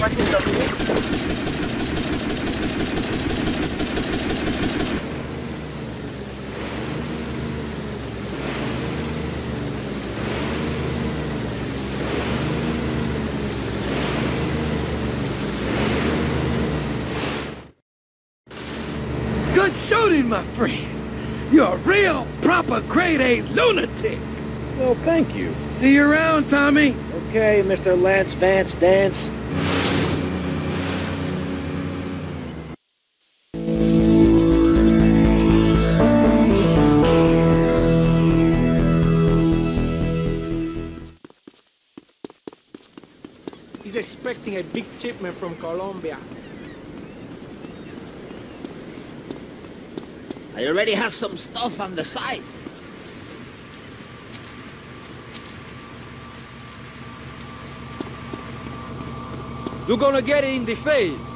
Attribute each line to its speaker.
Speaker 1: Good shooting, my friend. You're a real, proper grade-A lunatic.
Speaker 2: Well, thank you.
Speaker 1: See you around, Tommy.
Speaker 2: Okay, Mr. Lance Vance Dance.
Speaker 3: He's expecting a big shipment from Colombia.
Speaker 4: I already have some stuff on the side.
Speaker 3: You're gonna get it in the face.